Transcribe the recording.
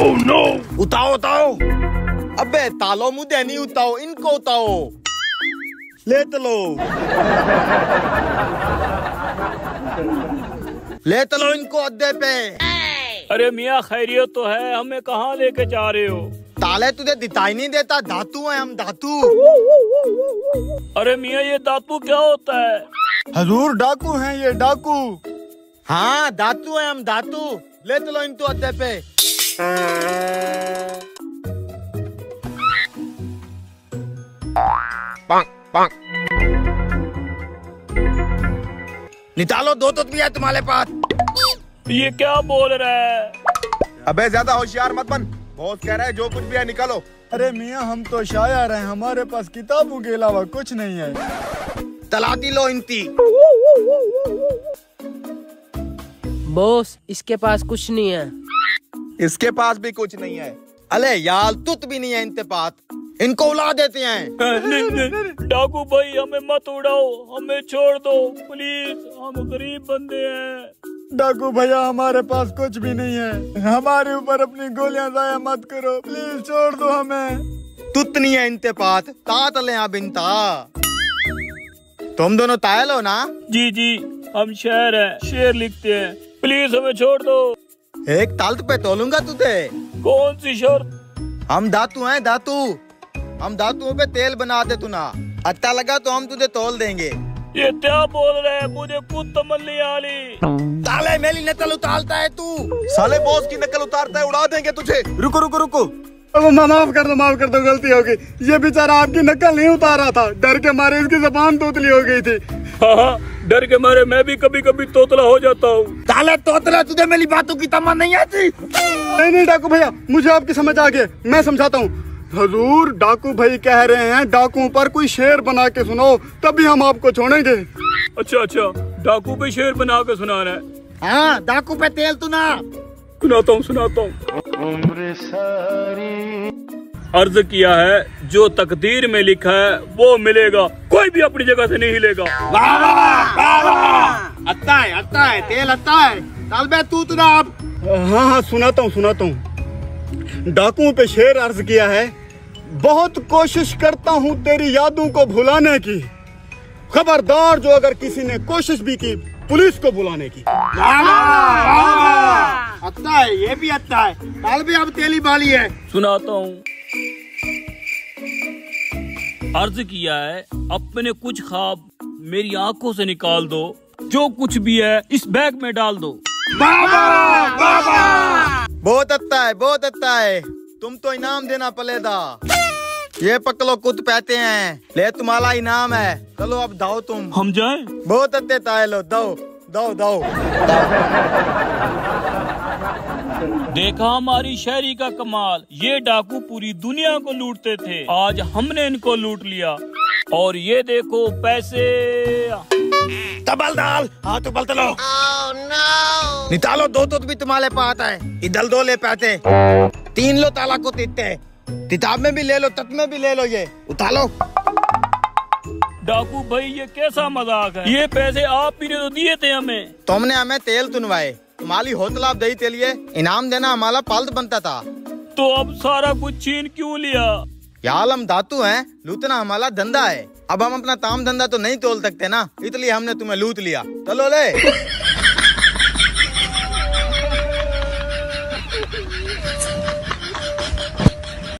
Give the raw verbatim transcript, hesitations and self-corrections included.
Oh no! उताओ उताओ। अबे तालो मुझे नहीं उताओ, इनको उताओ। ले चलो ले चलो इनको अड्डे पे। अरे मियाँ खैरियत तो है, हमें कहाँ लेके जा रहे हो? ताले तुझे दिखाई नहीं देता? धातु है हम, धातु। अरे मियाँ ये धातु क्या होता है? हजूर डाकू हैं ये, डाकू। हाँ धातु है हम, धातु। ले चलो इनको अड्डे पे। पंक पंक। निकालो, दो तो भी है तुम्हारे पास। ये क्या बोल रहा है? अबे ज्यादा होशियार मत बन, बॉस कह रहा है जो कुछ भी है निकालो। अरे मियाँ हम तो शायर हैं, हमारे पास किताबों के अलावा कुछ नहीं है। तलाती लो इनती। बॉस इसके पास कुछ नहीं है। इसके पास भी कुछ नहीं है। अले यार तुत भी नहीं है इनके पास, इनको उड़ा देते हैं। नहीं नहीं डाकू भाई हमें मत उड़ाओ, हमें छोड़ दो प्लीज, हम गरीब बंदे हैं। डाकू भैया हमारे पास कुछ भी नहीं है, हमारे ऊपर अपनी गोलियां जाया मत करो, प्लीज छोड़ दो हमें। तुत नहीं है इनके पास, तात ले अब इनता। तुम दोनों तायल हो ना? जी जी हम शेर हैं, शेर लिखते हैं, प्लीज हमें छोड़ दो। एक ताल्त पे तोलूंगा तुझे। कौन सी शर्त? हम धातु हैं, धातु। हम धातुओं पे तेल बना दे तू ना, अच्छा लगा तो हम तुझे तोल देंगे। ये क्या बोल रहे हैं? मुझे खुद तमल नहीं आ रही। ताले मेरी नकल उतारता है तू। साले बॉस की नकल उतारता है, उड़ा देंगे तुझे। रुको रुको रुको, अब माफ कर दो, माफ कर दो, गलती हो गई। ये बेचारा आपकी नकल नहीं उतार रहा था, डर के मारे इसकी जबान तोतली हो गई थी। हाँ हाँ डर के मारे मैं भी कभी कभी तोतला हो जाता हूँ। ताले तोतला, तुझे मेरी बातों की तमन्ना नहीं आती? नहीं नहीं डाकू भैया, मुझे आपकी समझ आ गई, मैं समझाता हूँ। हजूर डाकू भाई कह रहे हैं डाकुओं पर कोई शेर बना के सुनाओ, तभी हम आपको छोड़ेंगे। अच्छा अच्छा डाकू पे शेर बना के सुनाना है? हाँ डाकू पे तेल तू ना। सुनाता हूँ सुनाता हूँ। अर्ज किया है जो तकदीर में लिखा है वो मिलेगा, कोई भी अपनी जगह से नहीं हिलेगा। वाह वाह वाह वाह, अच्छा है अच्छा है, तेल अच्छा है। ताल बे तू ना अब। हाँ हाँ सुनाता हूँ सुनाता हूँ। डाकुओं पे शेर अर्ज किया है, बहुत कोशिश करता हूँ तेरी यादों को भुलाने की, खबरदार जो अगर किसी ने कोशिश भी की पुलिस को बुलाने की। अच्छा है, ये भी अच्छा है। ताल भी अब तेली बाली है। सुनाता हूँ। अर्ज किया है अपने कुछ ख्वाब मेरी आंखों से निकाल दो, जो कुछ भी है इस बैग में डाल दो। बाबा बाबा बहुत अच्छा है, बहुत अच्छा है। तुम तो इनाम देना पड़ेगा। ये पकड़ो कुछ पैसे हैं, ले तुम्हारा इनाम है। चलो अब दाओ तुम। हम जाएं? बहुत अच्छे तायलो, दो दो दो। देखा हमारी शायरी का कमाल, ये डाकू पूरी दुनिया को लूटते थे, आज हमने इनको लूट लिया। और ये देखो पैसे। तबल डाल, हाँ तो बल लो। oh, no. निकालो, दो तो भी तुम्हारे पास है। इधर दो ले पैसे, तीन लो ताला को तीते, किताब में भी ले लो, तत में भी ले लो, ये उठा लो। डाकू भाई ये कैसा मजाक है? ये पैसे आप ही ने तो दिए थे हमें। तुमने हमें तेल तुनवाए, तुम्हारी होतला दही के लिए इनाम देना हमारा पाल्त बनता था। तो अब सारा कुछ छीन क्यों लिया? यार हम धातु हैं, लूटना हमारा धंधा है। अब हम अपना काम धंधा तो नहीं तोल सकते ना, इसलिए हमने तुम्हें लूट लिया। चलो ले।